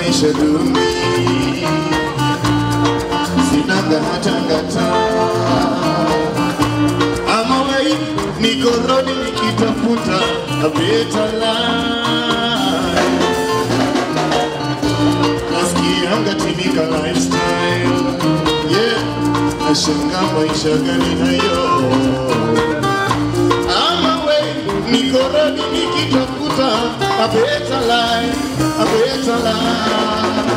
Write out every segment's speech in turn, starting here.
maisha duni, sinaga hatangata. Ama wei niko rodi nikitafuta a better life. Nasikianga timika lifestyle, yeah, nashanga maisha gani hayo. Ama wei niko rodi nikitafuta a better life, a better life.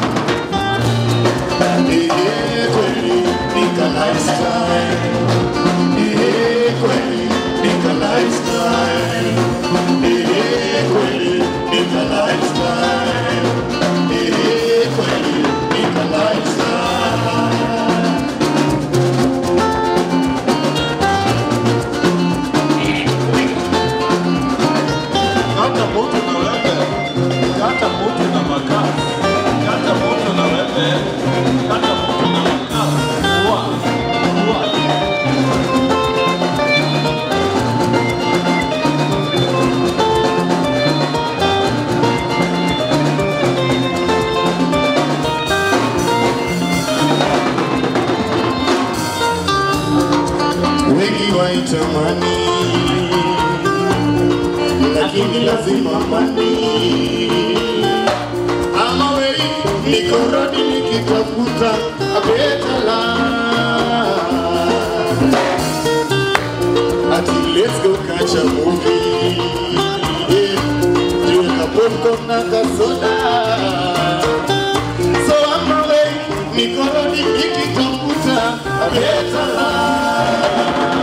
Kweli nika lifestyle, kweli nika lifestyle, kweli nika lifestyle, kweli nika lifestyle. Kata moto na wewe, kata moto na makaa, kata moto na wewe, kata moto na makaa. Wengi waitamani, lakini lazima mani. Ama wei niko rodi nikitafuta a better life. Ati let's go catch a movie, tuweka popcorn na kasoda. So ama wei niko rodi nikitafuta a better life.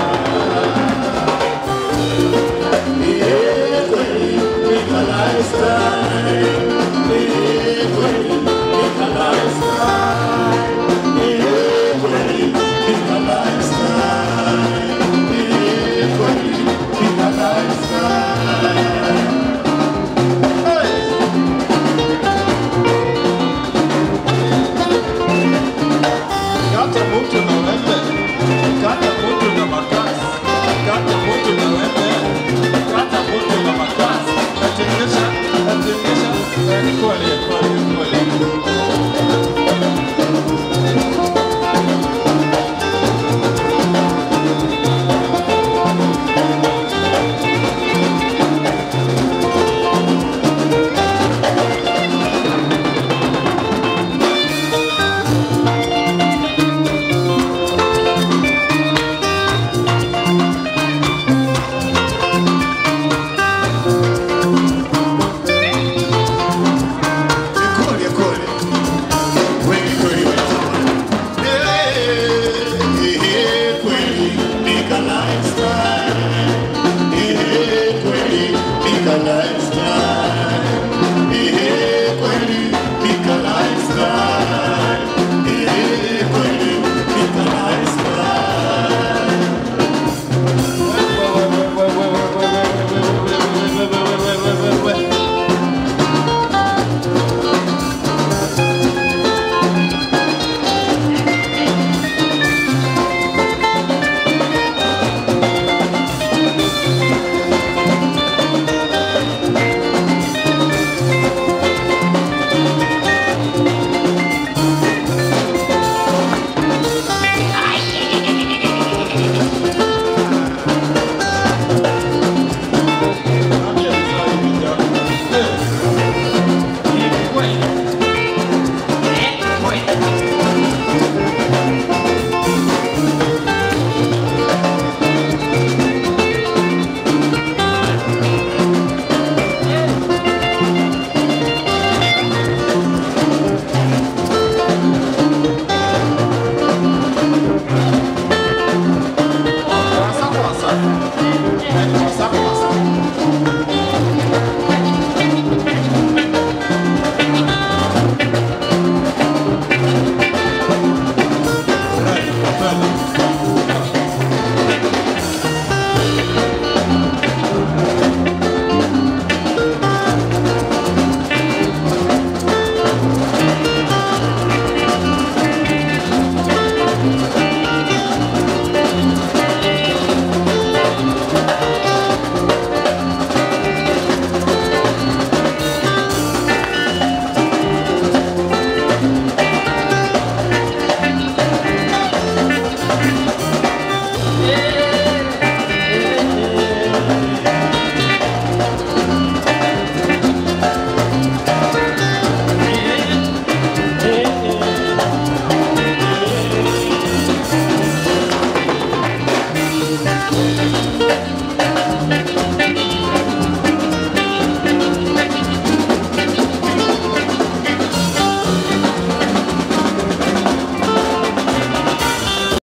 Kata moto na wewe, kata moto na makasi, kata moto na wewe, kata moto na makasi. Atengesha, ni kweli.